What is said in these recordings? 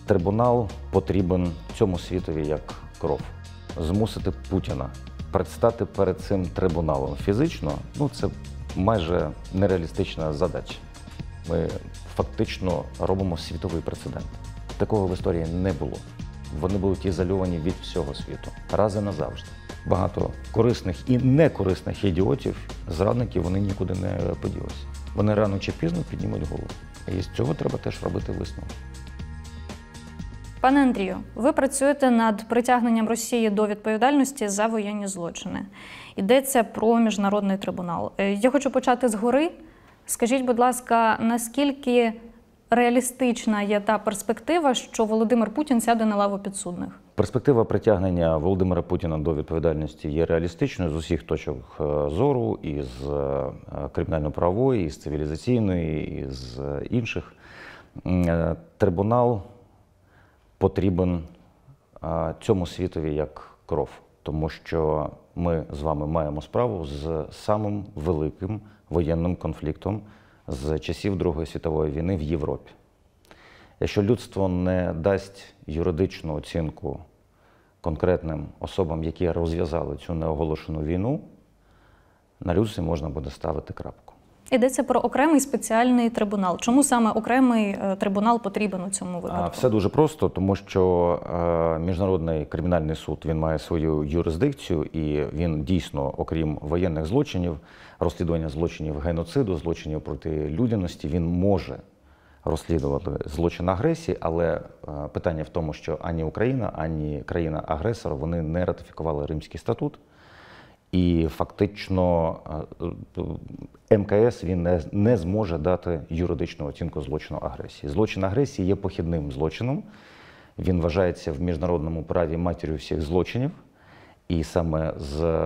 Трибунал потрібен цьому світові як кров. Змусити Путіна предстати перед цим трибуналом фізично, це майже нереалістична задача. Ми фактично робимо світовий прецедент. Такого в історії не було. Вони будуть ізольовані від всього світу. Раз і назавжди. Багато корисних і некорисних ідіотів, зрадників, вони нікуди не поділися. Вони рано чи пізно піднімуть голову. І з цього треба теж робити висновок. Пане Андрію, ви працюєте над притягненням Росії до відповідальності за воєнні злочини. Йдеться про міжнародний трибунал. Я хочу почати згори. Скажіть, будь ласка, наскільки реалістична є та перспектива, що Володимир Путін сяде на лаву підсудних? Перспектива притягнення Володимира Путіна до відповідальності є реалістичною з усіх точок зору, і з кримінально-правової, і з цивілізаційної, і з інших. Трибунал потрібен цьому світові як кров, тому що ми з вами маємо справу з самим великим воєнним конфліктом з часів Другої світової війни в Європі. Якщо людство не дасть юридичну оцінку конкретним особам, які розв'язали цю неоголошену війну, на людстві можна буде ставити крапку. Йдеться про окремий спеціальний трибунал. Чому саме окремий трибунал потрібен у цьому випадку? Все дуже просто, тому що Міжнародний кримінальний суд, він має свою юрисдикцію, і він дійсно, окрім воєнних злочинів, розслідування злочинів геноциду, злочинів проти людяності, він може розслідувати злочин агресії, але питання в тому, що ані Україна, ані країна-агресор, вони не ратифікували Римський статут. І фактично МКС він не зможе дати юридичну оцінку злочину агресії. Злочин агресії є похідним злочином. Він вважається в міжнародному праві матір'ю всіх злочинів. І саме з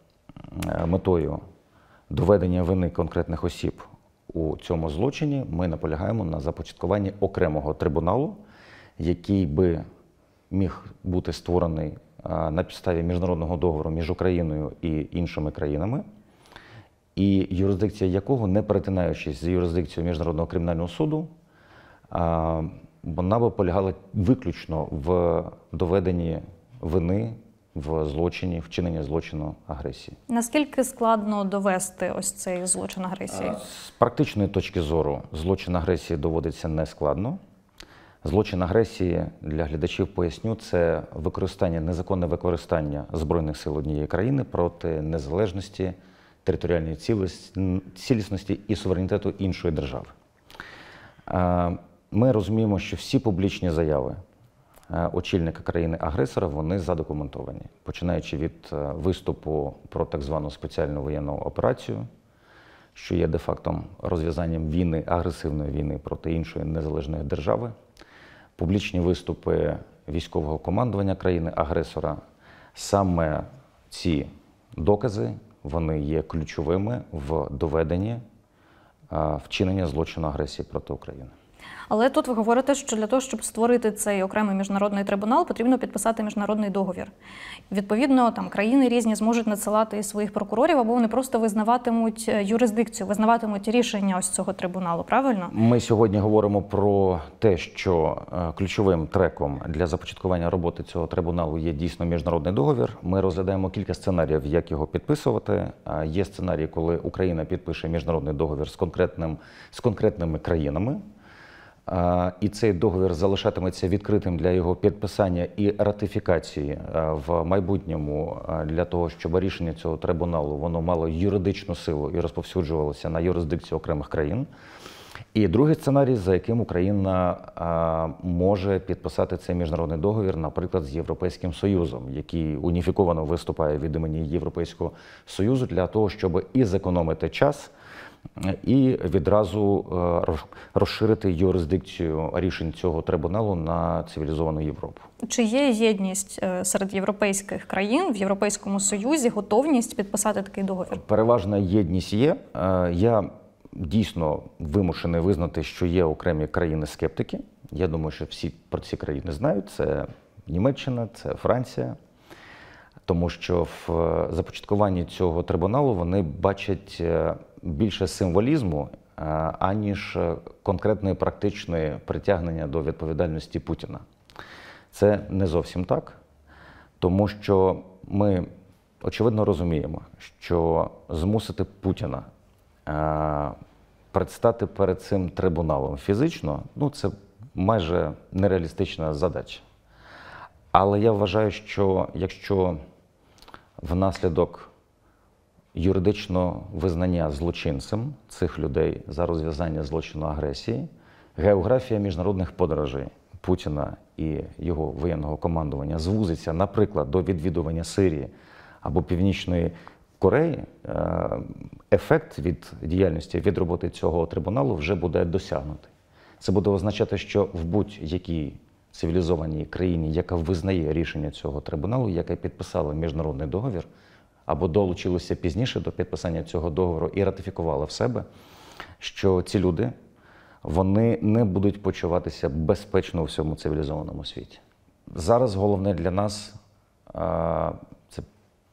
метою доведення вини конкретних осіб у цьому злочині ми наполягаємо на започаткуванні окремого трибуналу, який би міг бути створений на підставі міжнародного договору між Україною і іншими країнами, і юрисдикція якого, не перетинаючись з юрисдикцією Міжнародного кримінального суду, вона би полягала виключно в доведенні вини в злочині, вчиненні злочину агресії. Наскільки складно довести ось цей злочин агресії? З практичної точки зору злочин агресії доводиться нескладно. Злочин агресії, для глядачів поясню, це незаконне використання Збройних сил однієї країни проти незалежності, територіальної цілісності і суверенітету іншої держави. Ми розуміємо, що всі публічні заяви очільника країни-агресора, вони задокументовані. Починаючи від виступу про так звану спеціальну воєнну операцію, що є де-факто розв'язанням війни, агресивної війни проти іншої незалежної держави, публічні виступи військового командування країни-агресора. Саме ці докази, вони є ключовими в доведенні вчинення злочину агресії проти України. Але тут ви говорите, що для того, щоб створити цей окремий міжнародний трибунал, потрібно підписати міжнародний договір. Відповідно, там країни різні зможуть надсилати своїх прокурорів, або вони просто визнаватимуть юрисдикцію, визнаватимуть рішення ось цього трибуналу, правильно? Ми сьогодні говоримо про те, що ключовим треком для започаткування роботи цього трибуналу є дійсно міжнародний договір. Ми розглядаємо кілька сценаріїв, як його підписувати. Є сценарій, коли Україна підпише міжнародний договір з конкретними країнами. І цей договір залишатиметься відкритим для його підписання і ратифікації в майбутньому для того, щоб рішення цього трибуналу воно мало юридичну силу і розповсюджувалося на юрисдикцію окремих країн. І другий сценарій, за яким Україна може підписати цей міжнародний договір, наприклад, з Європейським Союзом, який уніфіковано виступає від імені Європейського Союзу для того, щоб і зекономити час, і відразу розширити юрисдикцію рішень цього трибуналу на цивілізовану Європу. Чи є єдність серед європейських країн в Європейському Союзі, готовність підписати такий договір? Переважна єдність є. Я дійсно вимушений визнати, що є окремі країни-скептики. Я думаю, що всі про ці країни знають. Це Німеччина, це Франція. Тому що в започаткуванні цього трибуналу вони бачать більше символізму, аніж конкретне і практичне притягнення до відповідальності Путіна. Це не зовсім так, тому що ми очевидно розуміємо, що змусити Путіна предстати перед цим трибуналом фізично, це майже нереалістична задача. Але я вважаю, що якщо внаслідок юридичного визнання злочинцем цих людей за розв'язання злочину агресії, географія міжнародних подорожей Путіна і його воєнного командування звузиться, наприклад, до відвідування Сирії або Північної Кореї, ефект від діяльності, від роботи цього трибуналу вже буде досягнутий. Це буде означати, що в будь-якій цивілізованій країні, яка визнає рішення цього трибуналу, яка підписала міжнародний договір, або долучилася пізніше до підписання цього договору і ратифікувала в себе, що ці люди, вони не будуть почуватися безпечно у всьому цивілізованому світі. Зараз головне для нас це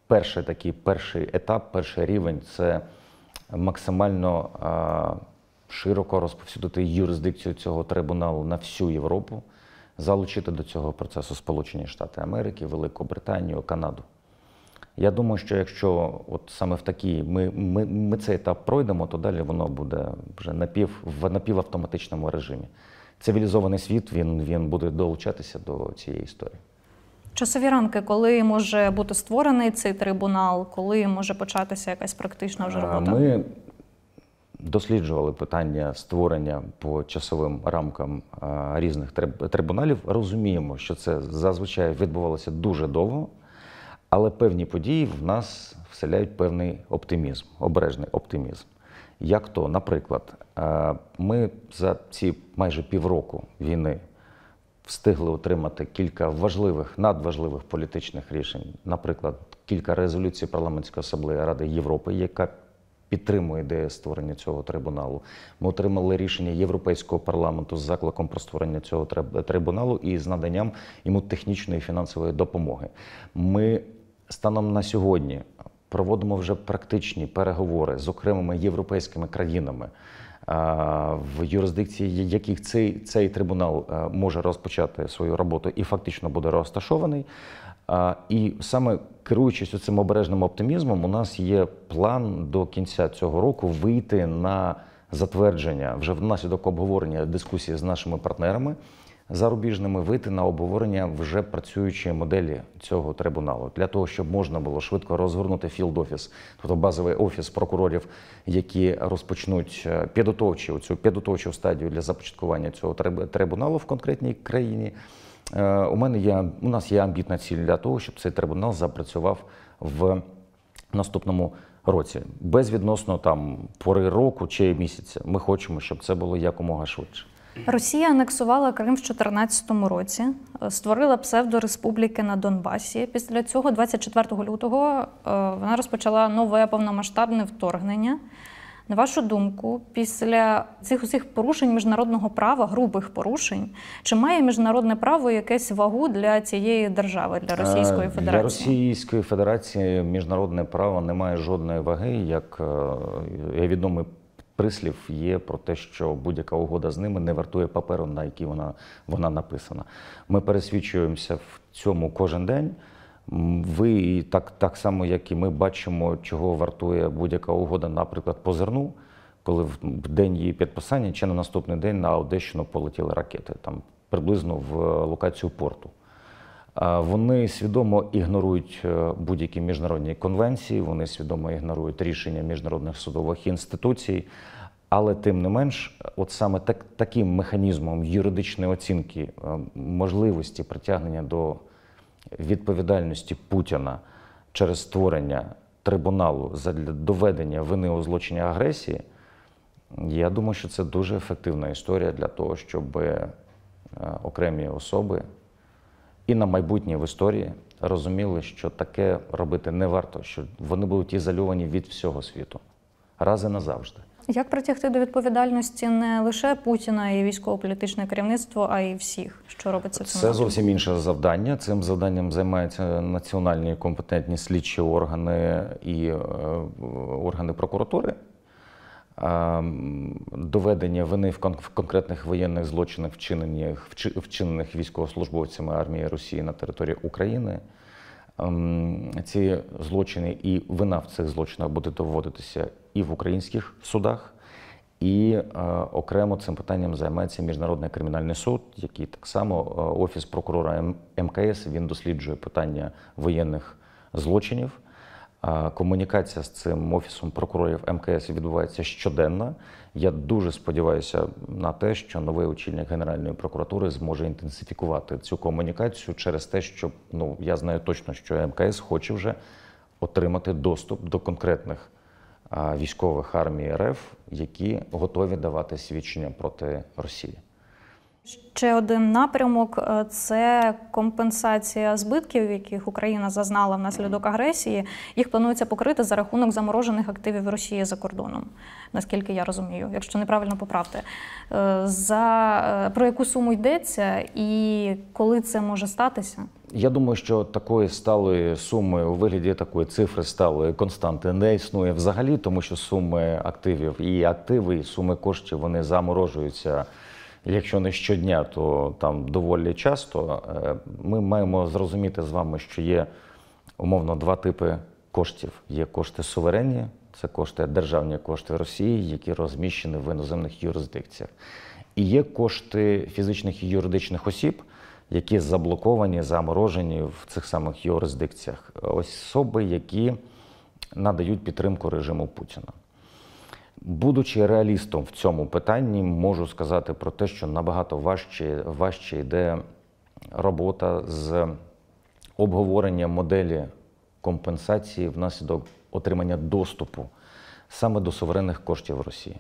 перший етап, перший рівень – це максимально широко розповсюдити юрисдикцію цього трибуналу на всю Європу, залучити до цього процесу Сполучені Штати Америки, Велику Британію, Канаду. Я думаю, що якщо саме в такій ми цей етап пройдемо, то далі воно буде вже в напівавтоматичному режимі. Цивілізований світ, він буде долучатися до цієї історії. Часові рамки, коли може бути створений цей трибунал, коли може початися якась практична вже робота? Ми досліджували питання створення по часовим рамкам різних трибуналів. Розуміємо, що це зазвичай відбувалося дуже довго, але певні події в нас вселяють певний оптимізм, обережний оптимізм. Як то, наприклад, ми за ці майже півроку війни встигли отримати кілька надважливих політичних рішень, наприклад, кілька резолюцій Парламентської асамблеї Ради Європи, яка підтримує ідею створення цього трибуналу. Ми отримали рішення Європейського парламенту з закликом про створення цього трибуналу і з наданням йому технічної і фінансової допомоги. Ми станом на сьогодні проводимо вже практичні переговори з окремими європейськими країнами, в юрисдикції яких цей трибунал може розпочати свою роботу і фактично буде розташований. І саме керуючись цим обережним оптимізмом, у нас є план до кінця цього року вийти на затвердження, вже внаслідок обговорення дискусії з нашими партнерами зарубіжними, вийти на обговорення вже працюючої моделі цього трибуналу, для того, щоб можна було швидко розгорнути філд-офіс, тобто базовий офіс прокурорів, які розпочнуть цю підготовчу стадію для започаткування цього трибуналу в конкретній країні. У нас є амбітна ціль для того, щоб цей трибунал запрацював в наступному році. Безвідносно пори року чи місяця. Ми хочемо, щоб це було якомога швидше. Росія анексувала Крим в 2014 році, створила псевдореспубліки на Донбасі. Після цього, 24 лютого, вона розпочала нове повномасштабне вторгнення. На вашу думку, після цих усіх порушень міжнародного права, грубих порушень, чи має міжнародне право якусь вагу для цієї держави, для Російської Федерації? Для Російської Федерації міжнародне право не має жодної ваги, як відомий прислів є про те, що будь-яка угода з ними не вартує паперу, на який вона написана. Ми пересвідчуємося в цьому кожен день. Ви так само, як і ми, бачимо, чого вартує будь-яка угода, наприклад, по зерну, коли в день її підписання чи на наступний день на Одещину полетіли ракети, приблизно в локацію порту. Вони свідомо ігнорують будь-які міжнародні конвенції, вони свідомо ігнорують рішення міжнародних судових інституцій, але тим не менш, саме таким механізмом юридичної оцінки можливості притягнення до відповідальності Путіна через створення трибуналу задля доведення вини у злочині агресії, я думаю, що це дуже ефективна історія для того, щоб окремі особи і на майбутнє в історії розуміли, що таке робити не варто, що вони будуть ізольовані від всього світу раз і назавжди. Як притягти до відповідальності не лише Путіна і військово-політичне керівництво, а й всіх, що робиться цим? Це зовсім інше завдання. Цим завданням займаються національні компетентні слідчі органи і органи прокуратури. доведення вини в конкретних воєнних злочинах, вчинених військовослужбовцями армії Росії на території України. Ці злочини і вина в цих злочинах буде доводитися і в українських судах, і окремо цим питанням займається Міжнародний кримінальний суд, який так само Офіс прокурора МКС, він досліджує питання воєнних злочинів. Комунікація з цим Офісом прокурорів МКС відбувається щоденно. Я дуже сподіваюся на те, що новий очільник Генеральної прокуратури зможе інтенсифікувати цю комунікацію через те, що я знаю точно, що МКС хоче вже отримати доступ до конкретних військових армій РФ, які готові давати свідчення проти Росії. Ще один напрямок – це компенсація збитків, яких Україна зазнала внаслідок агресії. Їх планується покрити за рахунок заморожених активів Росії за кордоном, наскільки я розумію, якщо неправильно поправте. Про яку суму йдеться і коли це може статися? Я думаю, що такої сталої суми у вигляді такої цифри сталої константи не існує взагалі, тому що суми активів і активи, і суми коштів, вони заморожуються. Якщо не щодня, то там доволі часто. Ми маємо зрозуміти з вами, що є умовно два типи коштів. Є кошти суверенні, це кошти, державні кошти Росії, які розміщені в іноземних юрисдикціях. І є кошти фізичних і юридичних осіб, які заблоковані, заморожені в цих самих юрисдикціях. Особи, які надають підтримку режиму Путіна. Будучи реалістом в цьому питанні, можу сказати про те, що набагато важче йде робота з обговорення моделі компенсації внаслідок отримання доступу саме до суверенних коштів Росії.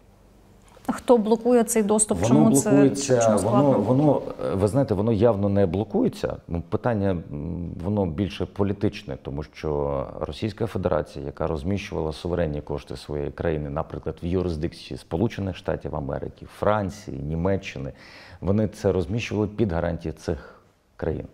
Хто блокує цей доступ? Чому це складно? Ви знаєте, воно явно не блокується. Питання, воно більше політичне, тому що Російська Федерація, яка розміщувала суверенні кошти своєї країни, наприклад, в юрисдикції Сполучених Штатів Америки, Франції, Німеччини, вони це розміщували під гарантії цих країн.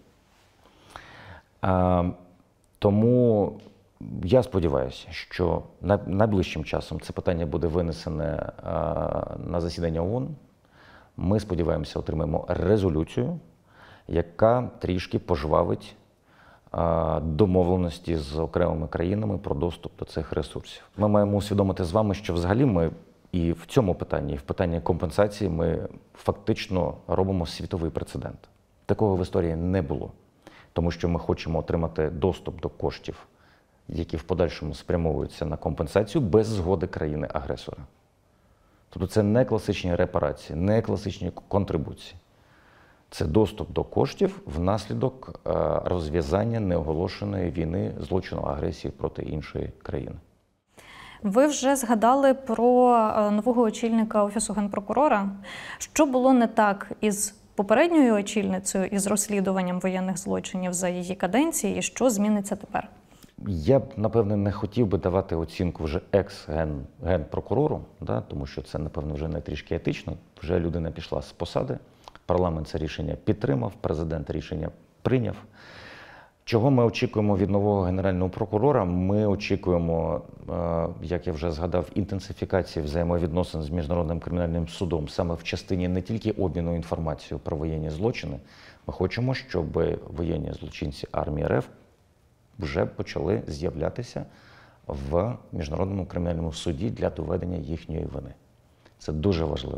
Тому я сподіваюся, що найближчим часом це питання буде винесене на засідання ООН. Ми, сподіваємося, отримаємо резолюцію, яка трішки пожвавить домовленості з окремими країнами про доступ до цих ресурсів. Ми маємо усвідомити з вами, що взагалі ми і в цьому питанні, і в питанні компенсації ми фактично робимо світовий прецедент. Такого в історії не було, тому що ми хочемо отримати доступ до коштів, які в подальшому спрямовуються на компенсацію без згоди країни-агресора. Тобто це не класичні репарації, не класичні контрибуції. Це доступ до коштів внаслідок розв'язання неоголошеної війни, злочину агресії проти іншої країни. Ви вже згадали про нового очільника Офісу Генпрокурора. Що було не так із попередньою очільницею, із розслідуванням воєнних злочинів за її каденції, і що зміниться тепер? Я б, напевне, не хотів би давати оцінку вже екс-генпрокурору, тому що це, напевно, вже не трішки етично. Вже людина пішла з посади, парламент це рішення підтримав, президент рішення прийняв. Чого ми очікуємо від нового генерального прокурора? Ми очікуємо, як я вже згадав, інтенсифікації взаємовідносин з Міжнародним кримінальним судом саме в частині не тільки обміну інформацією про воєнні злочини. Ми хочемо, щоб воєнні злочинці армії РФ вже почали з'являтися в Міжнародному кримінальному суді для доведення їхньої вини. Це дуже важливо.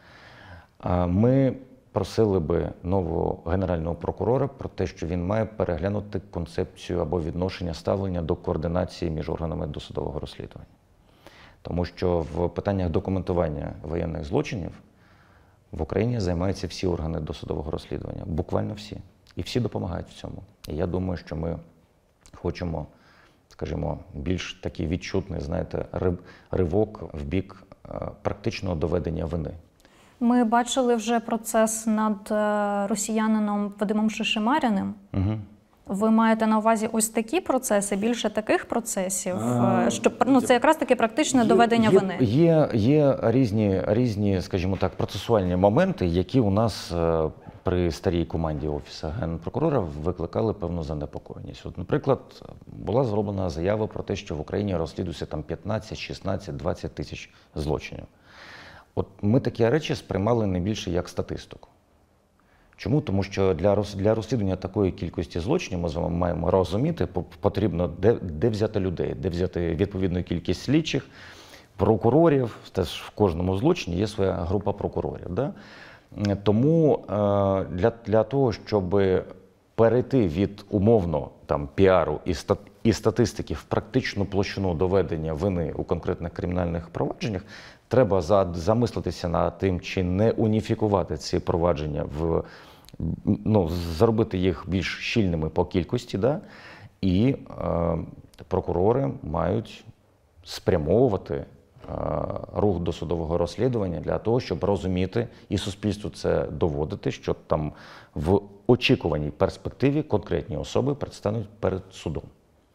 Ми просили би нового генерального прокурора про те, що він має переглянути концепцію або відношення ставлення до координації між органами досудового розслідування. Тому що в питаннях документування воєнних злочинів в Україні займаються всі органи досудового розслідування, буквально всі. І всі допомагають в цьому. І я думаю, що ми хочемо, скажімо, більш такий відчутний, знаєте, ривок в бік практичного доведення вини. Ми бачили вже процес над росіянином Вадимом Шишимаріним. Угу. Ви маєте на увазі ось такі процеси, більше таких процесів? Це якраз таки практичне доведення вини. Є різні, скажімо так, процесуальні моменти, які у нас при старій команді Офісу Генпрокурора викликали певну занепокоєність. От, наприклад, була зроблена заява про те, що в Україні розслідується там 15, 16, 20 тисяч злочинів. От ми такі речі сприймали не більше як статистику. Чому? Тому що для розслідування такої кількості злочинів ми з вами маємо розуміти, потрібно де взяти людей, де взяти відповідну кількість слідчих, прокурорів. Теж в кожному злочині є своя група прокурорів. Да? Тому для того, щоб перейти від умовно там, піару і статистики в практичну площину доведення вини у конкретних кримінальних провадженнях, треба замислитися над тим, чи не уніфікувати ці провадження, зробити їх більш щільними по кількості, да? І прокурори мають спрямовувати рух досудового розслідування для того, щоб розуміти і суспільству це доводити, що там в очікуваній перспективі конкретні особи предстануть перед судом.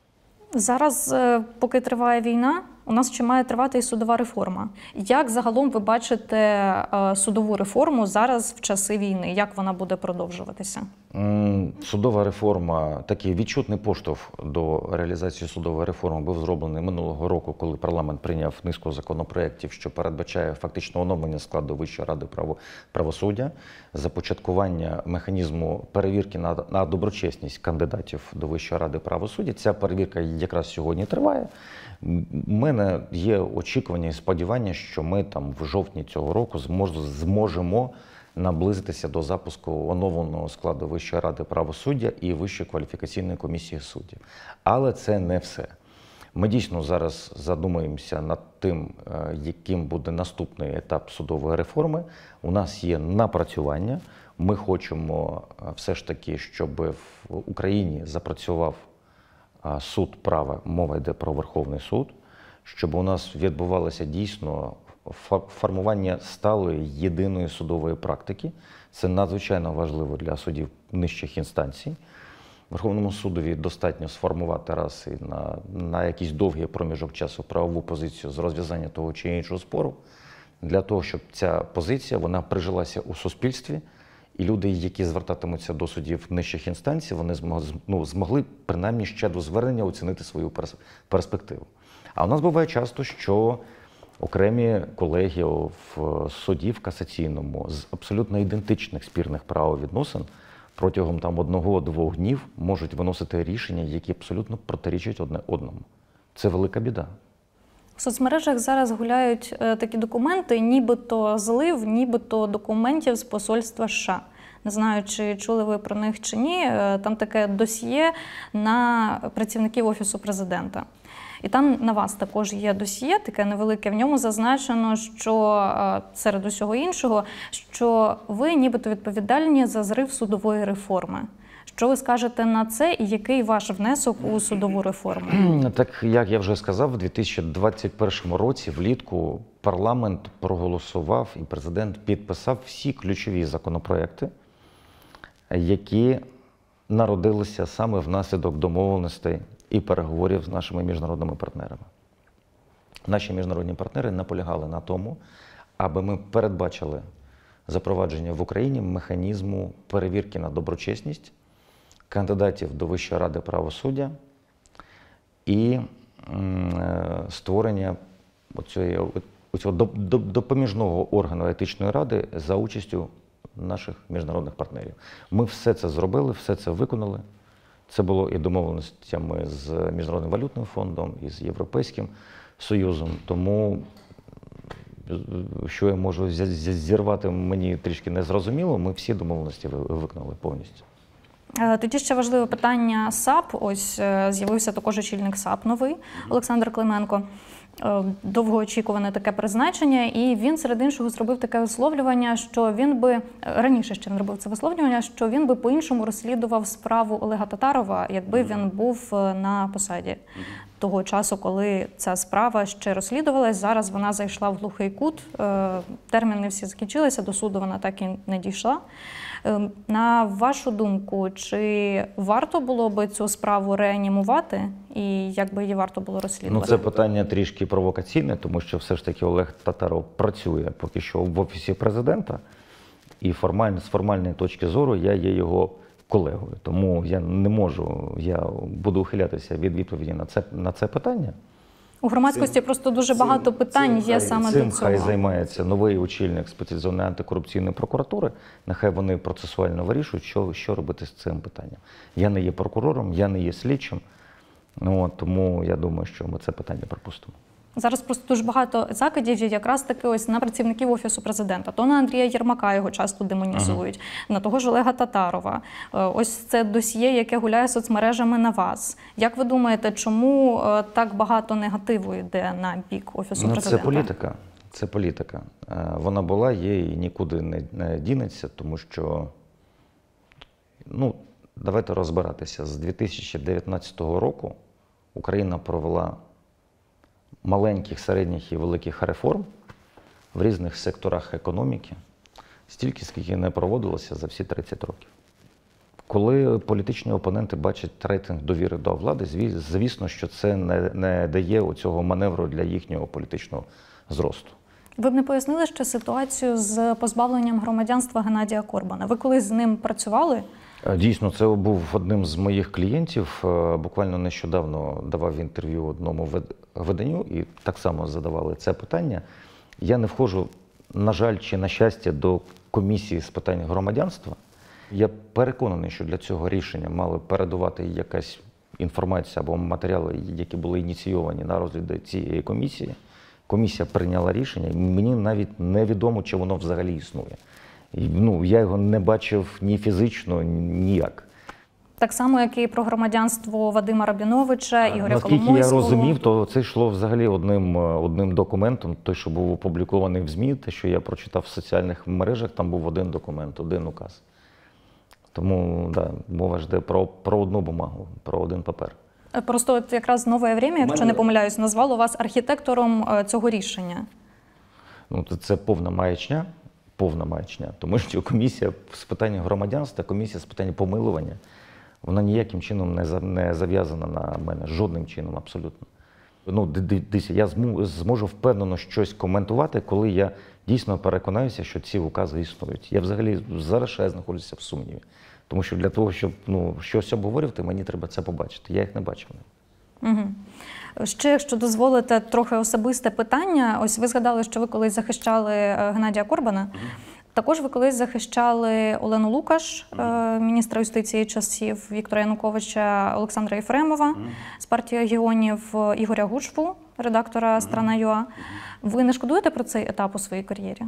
Зараз, поки триває війна, у нас ще має тривати і судова реформа. Як загалом ви бачите судову реформу зараз в часи війни? Як вона буде продовжуватися? Судова реформа, такий відчутний поштовх до реалізації судової реформи був зроблений минулого року, коли парламент прийняв низку законопроєктів, що передбачає фактично оновлення складу Вищої ради правосуддя, започаткування механізму перевірки на доброчесність кандидатів до Вищої ради правосуддя. Ця перевірка якраз сьогодні триває. У мене є очікування і сподівання, що ми там в жовтні цього року зможемо наблизитися до запуску оновленого складу Вищої ради правосуддя і Вищої кваліфікаційної комісії суддів. Але це не все. Ми дійсно зараз задумаємося над тим, яким буде наступний етап судової реформи. У нас є напрацювання. Ми хочемо все ж таки, щоб в Україні запрацював суд права, мова йде про Верховний суд, щоб у нас відбувалося дійсно формування сталої єдиної судової практики. Це надзвичайно важливо для судів нижчих інстанцій. Верховному судові достатньо сформувати раз і на якийсь довгий проміжок часу правову позицію з розв'язання того чи іншого спору, для того, щоб ця позиція вона прижилася у суспільстві, і люди, які звертатимуться до судів нижчих інстанцій, вони змогли принаймні ще до звернення оцінити свою перспективу. А у нас буває часто, що окремі колегії в суді в касаційному з абсолютно ідентичних спірних правовідносин протягом там 1-2 днів можуть виносити рішення, які абсолютно протирічать одне одному. Це велика біда. В соцмережах зараз гуляють такі документи, нібито злив, нібито документів з посольства США. Не знаю, чи чули ви про них чи ні. Там таке досьє на працівників Офісу Президента. І там на вас також є досьє, таке невелике. В ньому зазначено, що серед усього іншого, що ви нібито відповідальні за зрив судової реформи. Що ви скажете на це і який ваш внесок у судову реформу? Так, як я вже сказав, у 2021 році влітку парламент проголосував і президент підписав всі ключові законопроекти, які народилися саме внаслідок домовленостей і переговорів з нашими міжнародними партнерами. Наші міжнародні партнери наполягали на тому, аби ми передбачили запровадження в Україні механізму перевірки на доброчесність кандидатів до Вищої ради правосуддя і створення цього допоміжного органу етичної ради за участю наших міжнародних партнерів. Ми все це зробили, все це виконали. Це було і домовленостями з Міжнародним валютним фондом, і з Європейським Союзом. Тому, що я можу зірвати, мені трішки незрозуміло, ми всі домовленості виконали повністю. Тоді ще важливе питання САП. Ось з'явився також очільник САП новий, Олександр Клименко. Довгоочікуване таке призначення, і він, серед іншого, зробив таке висловлювання, що він би, раніше ще він робив це висловлювання, що він би по-іншому розслідував справу Олега Татарова, якби він був на посаді. Того часу, коли ця справа ще розслідувалась, зараз вона зайшла в глухий кут, терміни всі закінчилися, до суду вона так і не дійшла. На вашу думку, чи варто було би цю справу реанімувати і як би її варто було розслідувати? Це питання трішки провокаційне, тому що все ж таки Олег Татаров працює поки що в Офісі Президента. І з формальної точки зору я є його колегою. Тому я не можу, я буду ухилятися від відповіді на це питання. У громадськості просто дуже багато питань є саме до Цим цього. хай займається новий очільник спеціалізованої антикорупційної прокуратури. Нехай вони процесуально вирішують, що робити з цим питанням. Я не є прокурором, я не є слідчим. Тому я думаю, що ми це питання пропустимо. Зараз просто дуже багато закидів є якраз таки ось на працівників Офісу Президента. То на Андрія Єрмака його часто демонізують, на того ж Олега Татарова. Ось це досьє, яке гуляє соцмережами на вас. Як ви думаєте, чому так багато негативу йде на бік Офісу Президента? Це політика. Це політика. Вона була, є і нікуди не дінеться, тому що, давайте розбиратися. З 2019 року Україна провела маленьких, середніх і великих реформ в різних секторах економіки, стільки, скільки не проводилося за всі 30 років. Коли політичні опоненти бачать рейтинг довіри до влади, звісно, що це не дає оцього маневру для їхнього політичного зросту. Ви б не пояснили ще ситуацію з позбавленням громадянства Геннадія Корбана? Ви колись з ним працювали? Дійсно, це був одним з моїх клієнтів. Буквально нещодавно давав інтерв'ю одному виданню і так само задавали це питання. Я не входжу, на жаль чи на щастя, до комісії з питань громадянства. Я переконаний, що для цього рішення мали передавати якась інформація або матеріали, які були ініційовані на розгляді цієї комісії. Комісія прийняла рішення, мені навіть невідомо, чи воно взагалі існує. Я його не бачив ні фізично, ніяк. Так само, як і про громадянство Вадима Рабіновича, Ігоря Коломойського. Наскільки я розумів, то це йшло взагалі одним документом, той, що був опублікований в ЗМІ, те, що я прочитав в соціальних мережах, там був один документ, один указ. Тому, мова ж йде про одну бумагу, про один папер. Просто от якраз «Нове время», якщо не помиляюсь, назвало вас архітектором цього рішення. Це повна маячня, тому що комісія з питань громадянства, комісія з питань помилування, вона ніяким чином не зав'язана на мене, жодним чином абсолютно. Дивіться, я зможу впевнено щось коментувати, коли я дійсно переконаюся, що ці укази існують. Я взагалі зараз ще знаходжуся в сумніві. Тому що для того, щоб щось обговорювати, мені треба це побачити. Я їх не бачив. Угу. Ще, якщо дозволите, трохи особисте питання. Ось ви згадали, що ви колись захищали Геннадія Корбана. Також ви колись захищали Олену Лукаш, міністра юстиції часів Віктора Януковича, Олександра Єфремова з партії регіонів, Ігоря Гужву, редактора «Страна.ua». Ви не шкодуєте про цей етап у своїй кар'єрі?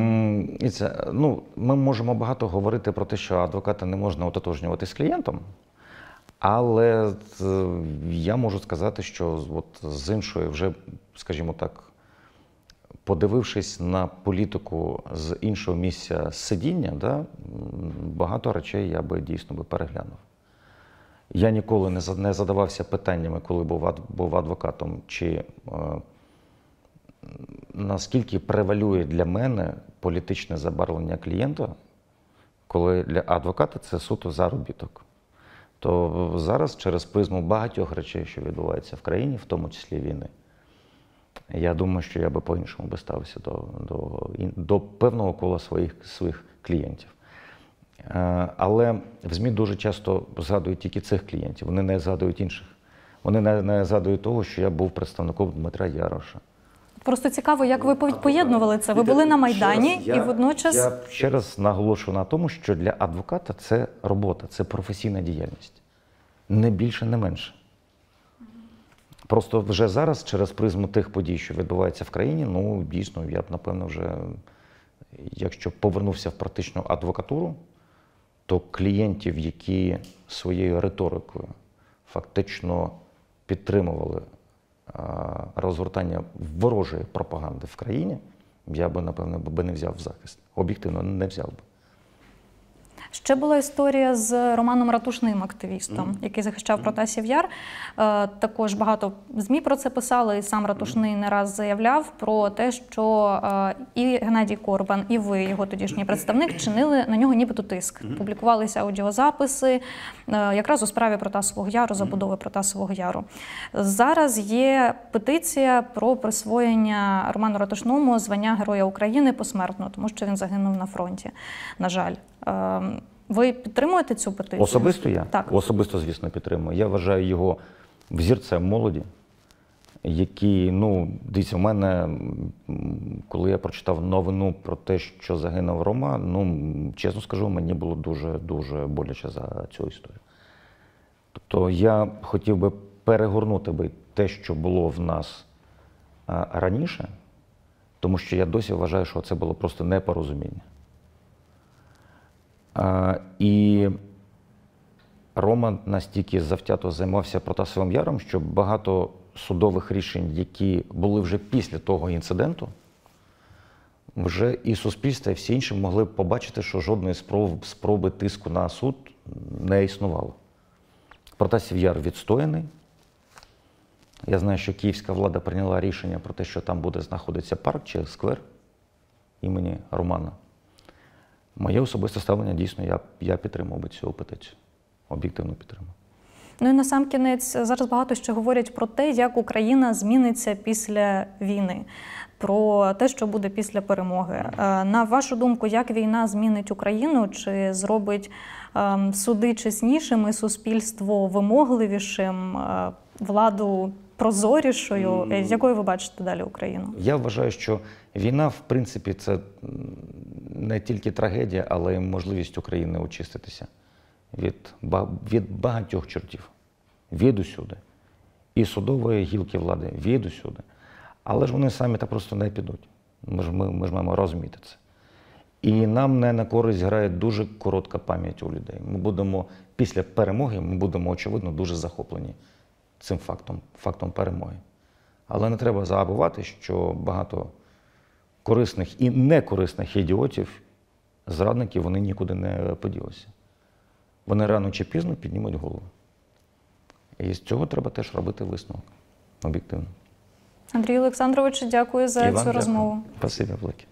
Ми можемо багато говорити про те, що адвоката не можна ототожнювати з клієнтом, але я можу сказати, що з іншої вже, скажімо так, подивившись на політику з іншого місця сидіння, багато речей я би дійсно переглянув. Я ніколи не задавався питаннями, коли був адвокатом, чи наскільки превалює для мене політичне забарвлення клієнта, коли для адвоката це суто заробіток. То зараз через призму багатьох речей, що відбуваються в країні, в тому числі війни, я думаю, що я би по-іншому ставився до певного кола своїх клієнтів. Але в ЗМІ дуже часто згадують тільки цих клієнтів, вони не згадують інших. Вони не згадують того, що я був представником Дмитра Яроша. Просто цікаво, як ви поєднували це. Ви були на Майдані і водночас… Я ще раз наголошую на тому, що для адвоката це робота, це професійна діяльність. Не більше, не менше. Просто вже зараз, через призму тих подій, що відбуваються в країні, дійсно, я б, напевно, вже, якщо повернувся в практичну адвокатуру, то клієнтів, які своєю риторикою фактично підтримували розгортання ворожої пропаганди в країні, я би, напевно, не взяв в захист. Об'єктивно не взяв би. Ще була історія з Романом Ратушним, активістом, який захищав Протасів Яр. Також багато ЗМІ про це писали, і сам Ратушний не раз заявляв про те, що і Геннадій Корбан, і ви, його тодішній представник, чинили на нього нібито тиск. Публікувалися аудіозаписи якраз у справі Протасового Яру, забудови Протасового Яру. Зараз є петиція про присвоєння Роману Ратушному звання Героя України посмертно, тому що він загинув на фронті, на жаль. Ви підтримуєте цю петицію? Особисто я? Так. Особисто, звісно, підтримую. Я вважаю його взірцем молоді, який, дивіться, в мене, коли я прочитав новину про те, що загинув Роман, чесно скажу, мені було дуже боляче за цю історію. Тобто я хотів би перегорнути те, що було в нас раніше, тому що я досі вважаю, що це було просто непорозуміння. І Роман настільки завзято займався Протасовим Яром, що багато судових рішень, які були вже після того інциденту, вже і суспільство, і всі інші могли б побачити, що жодної спроби тиску на суд не існувало. Протасів Яр відстояний. Я знаю, що київська влада прийняла рішення про те, що там буде знаходитися парк чи сквер імені Романа. Моє особисте ставлення, дійсно, я підтримав би цю петицію. Об'єктивно підтримав. Ну і насамкінець, зараз багато що говорять про те, як Україна зміниться після війни, про те, що буде після перемоги. На вашу думку, як війна змінить Україну? Чи зробить суди чеснішими, суспільство вимогливішим, владу прозорішою? Якою ви бачите далі Україну? Я вважаю, що війна, в принципі, це не тільки трагедія, але й можливість України очиститися від багатьох чортів, від усюди. І судової гілки влади, від усюди. Але ж вони самі так просто не підуть. Ми ж маємо розуміти це. І нам не на користь грає дуже коротка пам'ять у людей. Ми будемо, після перемоги, очевидно, дуже захоплені цим фактом перемоги. Але не треба забувати, що багато корисних і некорисних ідіотів, зрадників, вони нікуди не поділися. Вони рано чи пізно піднімуть голову. І з цього треба теж робити висновок об'єктивно. Андрій Олександрович, дякую за цю розмову. Спасибі велике.